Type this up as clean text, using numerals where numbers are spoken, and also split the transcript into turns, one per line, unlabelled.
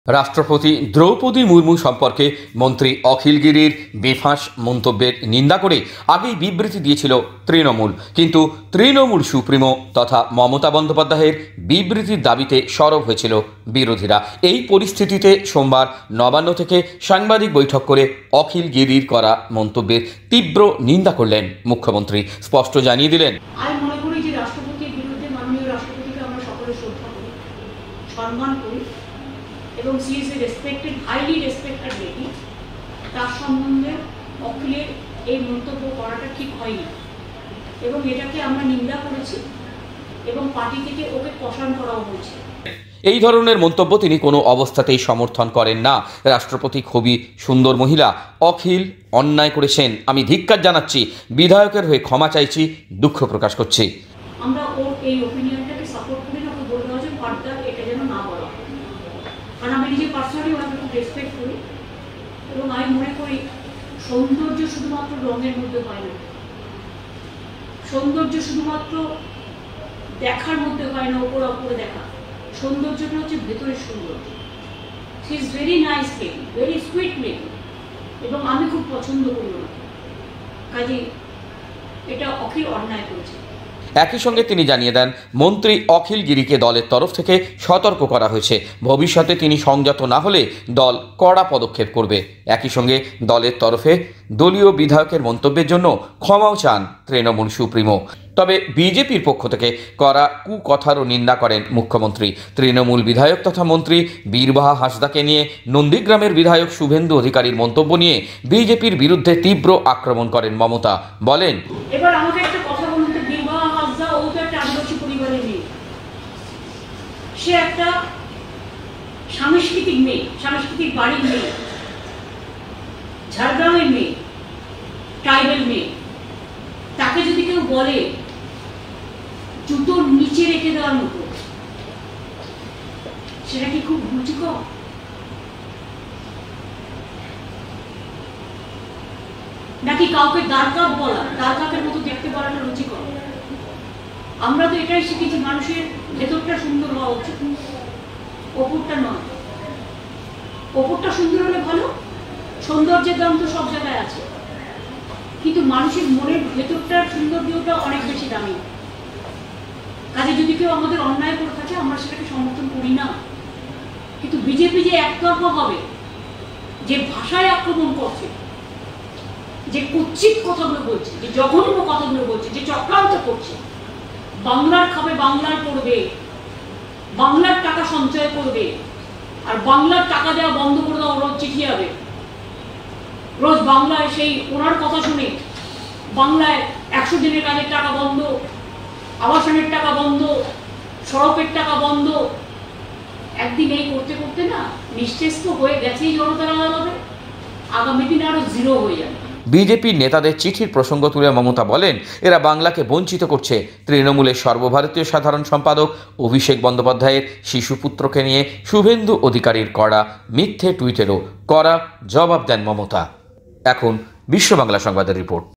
রাষ্ট্রপতি দ্রৌপদী মুর্মু সম্পর্কে মন্ত্রী অখিল গিরির বেফাঁস মন্তব্যের নিন্দা করে আগেই বিবৃতি দিয়েছিল তৃণমূল, কিন্তু তৃণমূল সুপ্রিমো তথা মমতা বন্দ্যোপাধ্যায়ের বিবৃতির দাবিতে সরব হয়েছিল বিরোধীরা। এই পরিস্থিতিতে সোমবার নবান্ন থেকে সাংবাদিক বৈঠক করে অখিল গিরির করা মন্তব্যের তীব্র নিন্দা করলেন মুখ্যমন্ত্রী। স্পষ্ট জানিয়ে দিলেন,
আমি মনে করি যে রাষ্ট্রপতির বিরুদ্ধে মাননীয় রাষ্ট্রপতিকে আমরা সকলে শ্রদ্ধা করি, সম্মান করি এবং she is a respected, highly respected lady. তার সম্বন্ধে অখিলের এই মন্তব্য করাটা ঠিক হয়নি এবং এটাকে আমরা নিন্দা করেছি এবং পার্টি থেকে ওকে পসান করাও হয়েছে।
এই ধরনের মন্তব্য তিনি কোনো অবস্থাতেই সমর্থন করেন না। রাষ্ট্রপতি খুবই সুন্দর মহিলা, অখিল অন্যায় করেছেন, আমি ধিক্কার জানাচ্ছি, বিধায়কের হয়ে ক্ষমা চাইছি, দুঃখ প্রকাশ করছি।
আমরা ওর এই ওপিনিয়নটাকে সাপোর্ট করি না, ওকে বলে দেওয়া যে ফার্দার এটা যেন না বলা, কারণ আমি নিজে পার্সোনালি ওনাকে খুব রেসপেক্ট করি এবং আমি মনে করি সৌন্দর্য শুধুমাত্র রঙের মধ্যে হয় না, সৌন্দর্য শুধুমাত্র দেখার মধ্যে হয় না, ওপরে ওপরে দেখা। সৌন্দর্যটা হচ্ছে ভেতরের সৌন্দর্য। She is very nice lady, very sweet lady এবং আমি খুব পছন্দ করি ওনাকে, কাজে এটা অখিল অন্যায় করেছে।
একই সঙ্গে তিনি জানিয়ে দেন, মন্ত্রী অখিল গিরিকে দলের তরফ থেকে সতর্ক করা হয়েছে, ভবিষ্যতে তিনি সংযত না হলে দল কড়া পদক্ষেপ করবে। একই সঙ্গে দলের তরফে দলীয় বিধায়কের মন্তব্যের জন্য ক্ষমাও চান তৃণমূল সুপ্রিমো। তবে বিজেপির পক্ষ থেকে করা কুকথারও নিন্দা করেন মুখ্যমন্ত্রী। তৃণমূল বিধায়ক তথা মন্ত্রী বীরবাহা হাঁসদাকে নিয়ে নন্দীগ্রামের বিধায়ক শুভেন্দু অধিকারীর মন্তব্য নিয়ে বিজেপির বিরুদ্ধে তীব্র আক্রমণ করেন মমতা। বলেন,
এবার আমাকে একটা কথা বলুন তো, বীরবাহা হাঁসদা ও তো একটা আদিবাসী পরিবারের মেয়ে, সে একটা সাংস্কৃতিক মেয়ে, সাংস্কৃতিক বাড়ির মেয়ে, ঝাড়গ্রামের মেয়ে, ট্রাইবেল মেয়ে। তাকে যদি কেউ বলে জুতোর নিচে রেখে দেওয়ার মতো, সেটা কি খুব রুচিকর? নাকি কাউকে দাঁড়কাপ বলা, দাঁড়কাপের মতো দেখতে বলাটা রুচিকর? আমরা তো এটাই শিখেছি, মানুষের ভেতরটা সুন্দর হওয়া উচিত, ওপরটা নয়। ওপরটা সুন্দর হলে ভালো, সৌন্দর্যের দাম তো সব জায়গায় আছে, কিন্তু মানুষের মনের ভেতরটার সৌন্দর্যটা অনেক বেশি দামি। কাজে যদি কেউ আমাদের অন্যায় করে থাকে আমরা সেটাকে সমর্থন করি না, কিন্তু বিজেপি যে একতরফা হবে, যে ভাষায় আক্রমণ করছে, যে কুৎসিত কথাগুলো বলছে, যে জঘন্য কথাগুলো বলছে, যে চক্রান্ত করছে, বাংলার খাবে বাংলার করবে, বাংলার টাকা সঞ্চয় করবে, আর বাংলার টাকা দেওয়া বন্ধ করে দেওয়া, রোজ চিঠি হবে, রোজ বাংলায় সেই ওনার কথা শুনে বাংলায় 100 দিনের কাজের টাকা বন্ধ, আবাসনের টাকা বন্ধ, সড়কের টাকা বন্ধ। একদিন এই করতে করতে না নিশ্চেষ্ট হয়ে গেছেই জনতার আদালতে, আগামী দিনে আরো জিরো হয়ে যাবে।
বিজেপির নেতাদের চিঠির প্রসঙ্গ তুলে মমতা বলেন, এরা বাংলাকে বঞ্চিত করছে। তৃণমূলের সর্বভারতীয় সাধারণ সম্পাদক অভিষেক বন্দ্যোপাধ্যায়ের শিশুপুত্রকে নিয়ে শুভেন্দু অধিকারীর করা মিথ্যে টুইটেরও কড়া জবাব দেন মমতা। এখন বিশ্ব বাংলা সংবাদের রিপোর্ট।